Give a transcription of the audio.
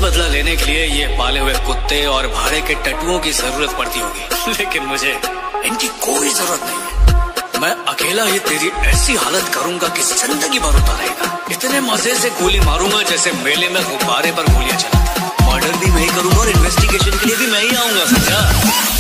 बदला लेने के लिए ये पाले हुए कुत्ते और भाड़े के टट्टुओं की जरूरत पड़ती होगी, लेकिन मुझे इनकी कोई जरूरत नहीं है। मैं अकेला ही तेरी ऐसी हालत करूंगा कि जिंदगी भर होता रहेगा। इतने मजे से गोली मारूंगा जैसे मेले में गुब्बारे पर गोलियां चलाता। मर्डर भी मैं ही करूंगा और इन्वेस्टिगेशन के लिए भी मैं ही आऊंगा, समझा?